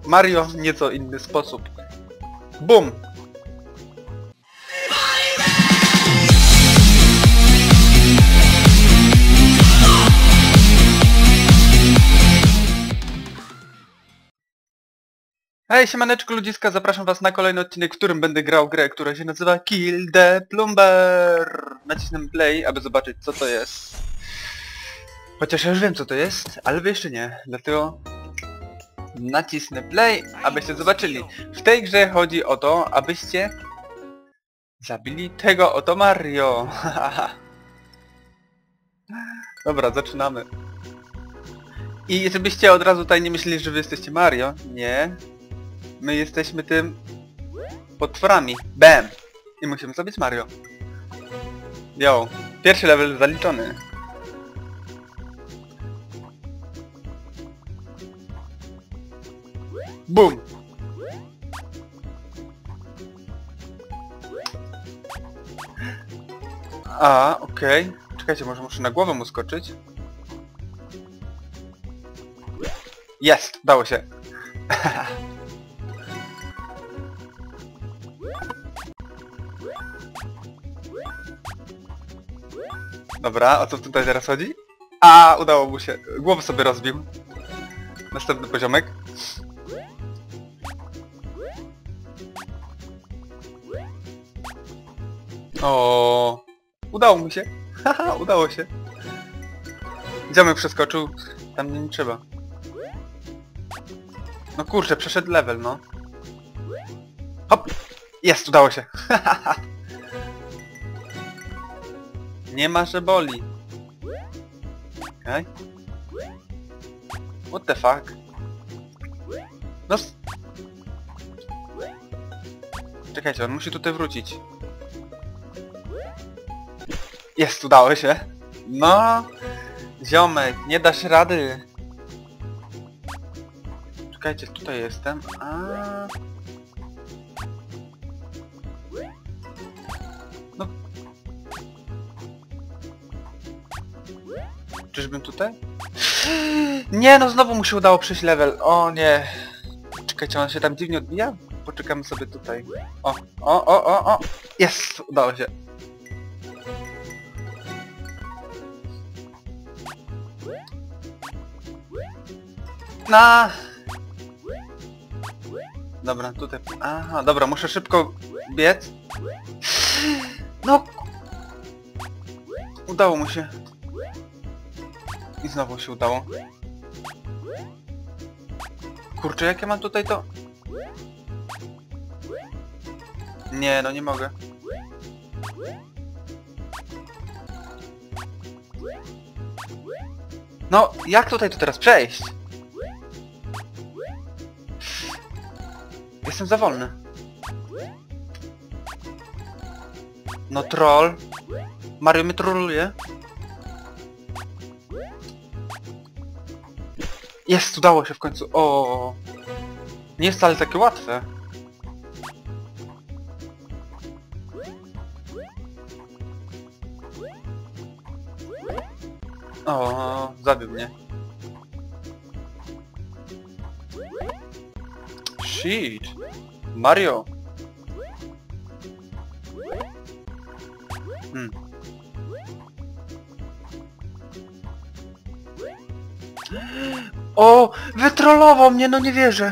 Mario w nieco inny sposób. Bum! Hej, siemaneczko ludziska, zapraszam was na kolejny odcinek, w którym będę grał grę, która się nazywa Kill the Plumber. Nacisnę play, aby zobaczyć co to jest. Chociaż ja już wiem co to jest, ale wy jeszcze nie, dlatego nacisnę play, abyście zobaczyli. W tej grze chodzi o to, abyście zabili tego oto Mario. Dobra, zaczynamy. I żebyście od razu tutaj nie myśleli, że wy jesteście Mario. Nie. My jesteśmy tym potworami. Bam! I musimy zabić Mario. Yo. Pierwszy level zaliczony. Boom! A, okej. Czekajcie, może muszę na głowę mu skoczyć. Jest! Dało się. Dobra, o co tutaj teraz chodzi? A, udało mu się. Głowę sobie rozbił. Następny poziomek. O, udało mu się. Haha, udało się. Ziomek przeskoczył. Tam nie trzeba. No kurczę, przeszedł level, no. Hop! Jest, udało się. Nie ma, że boli. Okej. What the fuck? No... Czekajcie, on musi tutaj wrócić. Jest, udało się. No... Ziomek, nie dasz rady. Czekajcie, tutaj jestem. No... Czyżbym tutaj? Nie, no znowu mu się udało przejść level. O nie. Czekajcie, on się tam dziwnie odbija? Poczekamy sobie tutaj. O. Jest! Udało się. Dobra, tutaj... Aha, dobra, muszę szybko biec. No... Udało mu się. I znowu się udało. Kurczę, jak ja mam tutaj to... Nie, no nie mogę. No, jak tutaj to teraz przejść? Jestem za wolny. No troll. Mario mnie trolluje. Jest, udało się w końcu. O, nie jest wcale takie łatwe. O, zabił mnie. Shit. Mario. O, wytrollował mnie, no nie wierzę.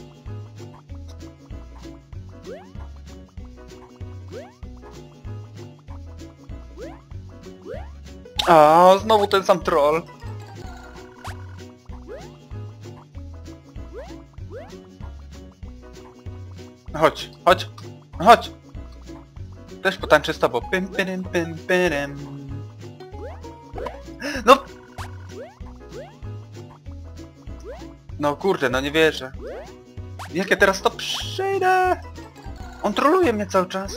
A, znowu ten sam troll. Chodź, chodź, chodź. Też potańczę z tobą. Pym, pyrym, pym, pyrym. No! No kurde, no nie wierzę. Jak ja teraz to przejdę? On troluje mnie cały czas.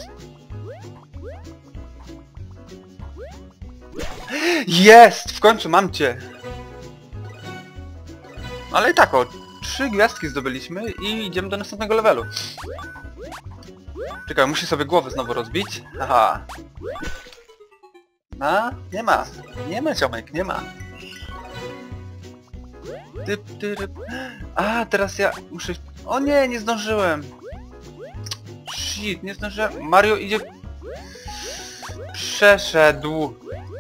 Jest! W końcu mam cię. Ale i tak o, 3 gwiazdki zdobyliśmy i idziemy do następnego levelu. Czekaj, muszę sobie głowę znowu rozbić. Aha. A? Nie ma. Nie ma, ziomek, nie ma. A, teraz ja muszę O nie, nie zdążyłem. Shit, nie zdążyłem. Mario idzie... Przeszedł.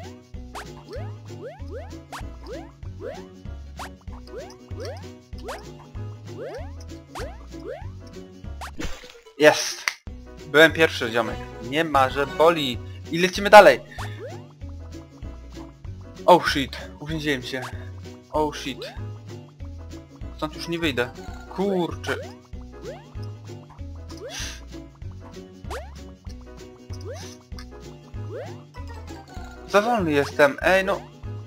Jest. Byłem pierwszy, ziomek. Nie ma, że boli. I lecimy dalej. Oh shit. Uwięziłem się. Oh shit. Stąd już nie wyjdę. Kurczę. Za wolny jestem. Ej, no.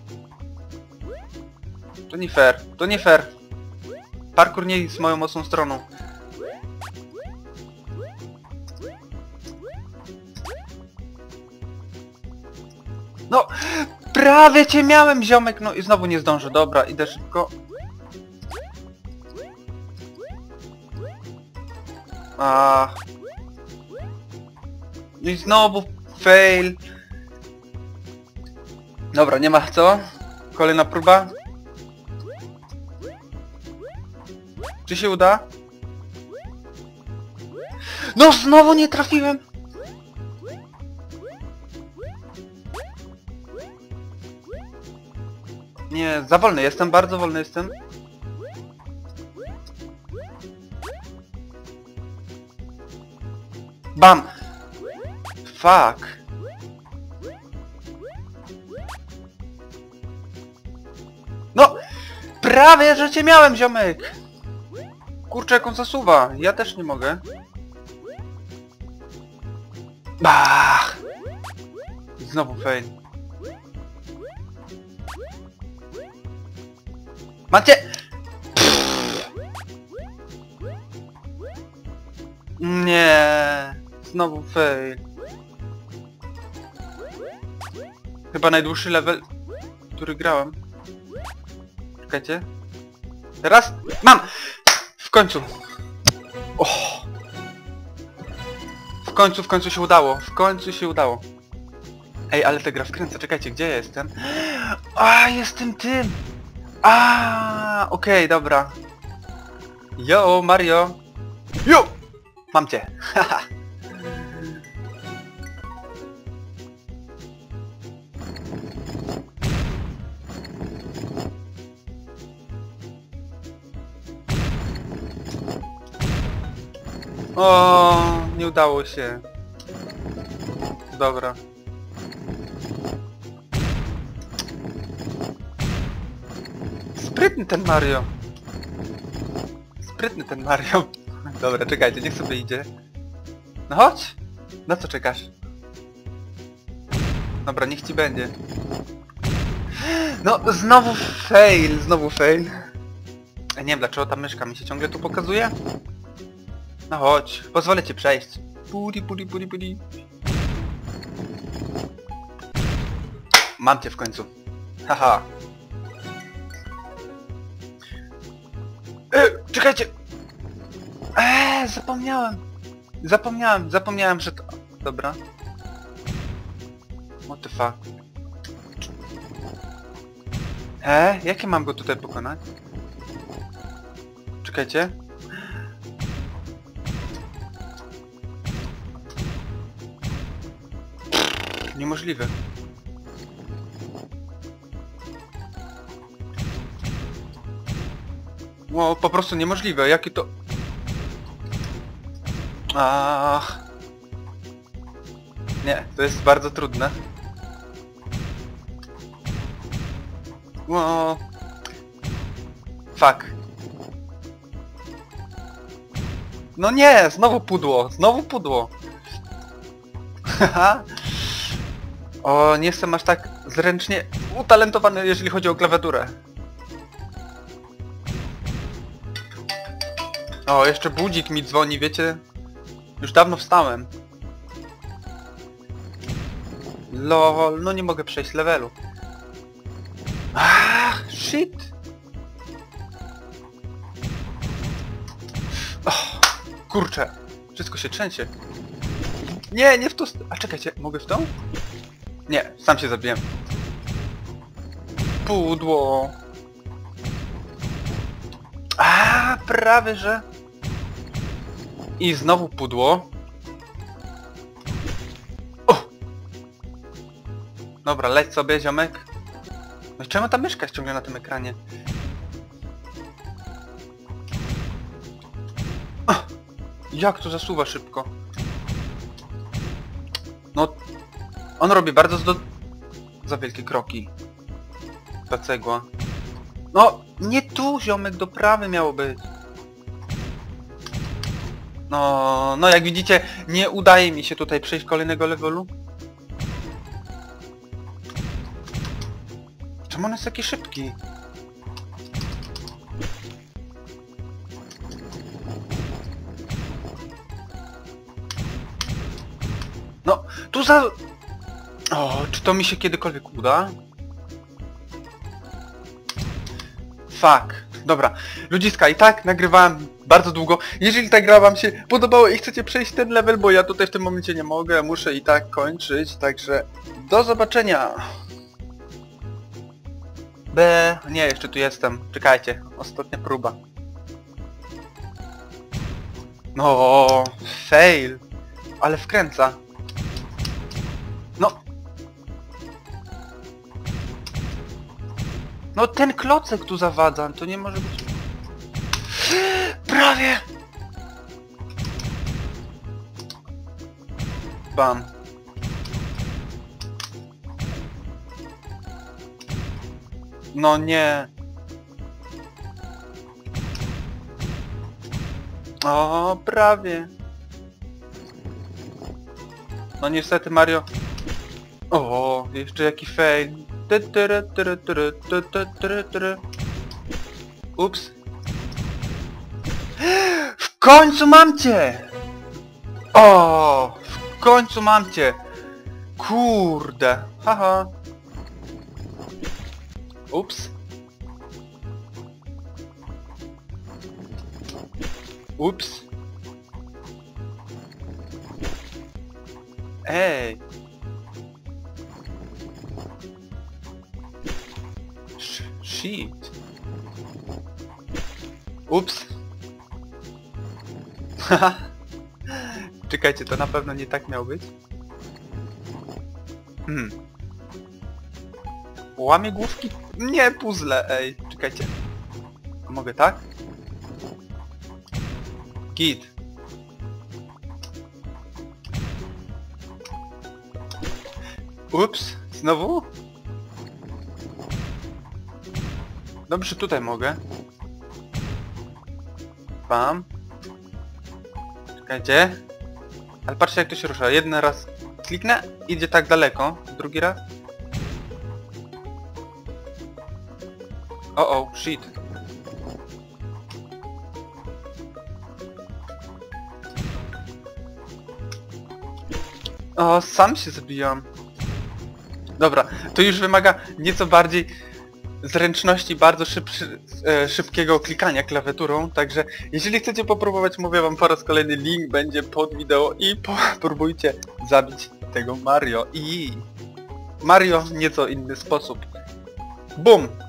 To nie fair. To nie fair. Parkour nie jest moją mocną stroną. No, prawie cię miałem, ziomek, no i znowu nie zdążę, dobra, idę szybko. No i znowu fail. Dobra, nie ma co. Kolejna próba. Czy się uda? No znowu nie trafiłem! Nie, za wolny jestem, bardzo wolny jestem. Bam! Fuck! No! Prawie, że cię miałem, ziomek! Kurczę, jak on zasuwa. Ja też nie mogę. Bach! Znowu fail. Macie! Nie, znowu fail. Chyba najdłuższy level, który grałem. Czekajcie. Teraz mam! W końcu. Oh. W końcu się udało. W końcu się udało. Ej, ale ta gra wkręca. Czekajcie, gdzie ja jestem? A, jestem tym! A, okej, dobra. Yo, Mario. Yo! Mam cię. Haha. O, nie udało się. Dobra. Sprytny ten Mario. Sprytny ten Mario. Dobra, czekajcie, niech sobie idzie. No chodź. Na co czekasz? Dobra, niech ci będzie. No, znowu fail, znowu fail. Ja nie wiem, dlaczego ta myszka mi się ciągle tu pokazuje. No chodź, pozwolę ci przejść. Pudi, pudi, pudi, pudi. Mam cię w końcu. Haha. Czekajcie! Zapomniałem. Zapomniałem, że to... Dobra. What the fuck? Jakie mam go tutaj pokonać? Czekajcie. Niemożliwe. Wow, po prostu niemożliwe. Jakie to... Nie, to jest bardzo trudne. Wow. Fuck. No nie, znowu pudło, znowu pudło. Haha. O, nie jestem aż tak zręcznie utalentowany, jeżeli chodzi o klawiaturę. O, jeszcze budzik mi dzwoni, wiecie? Już dawno wstałem. Lol, no nie mogę przejść levelu. Shit! Oh, kurczę, wszystko się trzęsie. Nie, nie w to... A czekajcie, mogę w to? Nie, sam się zabiłem. Pudło. Prawie że... I znowu pudło. O! Dobra, leć sobie, ziomek. No i czemu ta myszka jest ciągle na tym ekranie? O! Jak to zasuwa szybko? No... On robi bardzo za wielkie kroki. Ta cegła. No! Nie tu, ziomek, do prawy miało być. No jak widzicie, nie udaje mi się tutaj przejść kolejnego levelu. Czemu on jest taki szybki? No, tu za... O, czy to mi się kiedykolwiek uda? Fuck. Dobra, ludziska, i tak nagrywałem bardzo długo. Jeżeli ta gra wam się podobała i chcecie przejść ten level, bo ja tutaj w tym momencie nie mogę, muszę i tak kończyć, także do zobaczenia. Nie, jeszcze tu jestem. Czekajcie, ostatnia próba. No, fail. Ale wkręca. No. No ten klocek tu zawadza, to nie może być... Prawie! Bam. No nie. O, prawie. No niestety Mario... O, jeszcze jaki fail. Ups. W końcu mam cię! O, w końcu mam cię! Kurde. Haha. Ups. Ups. Ej. Shit. Ups. Haha. Czekajcie, to na pewno nie tak miało być. Łamie główki? Nie, puzzle, ej. Czekajcie. Mogę tak? Git. Ups, znowu? Dobrze, tutaj mogę. Bam. Czekajcie. Ale patrzcie jak to się rusza. Jeden raz kliknę, idzie tak daleko. Drugi raz. O, shit. O, sam się zabijam. Dobra, to już wymaga nieco bardziej zręczności, bardzo szybkiego klikania klawiaturą, także jeżeli chcecie popróbować, mówię wam po raz kolejny, link będzie pod wideo i próbujcie zabić tego Mario. I Mario w nieco inny sposób. Bum!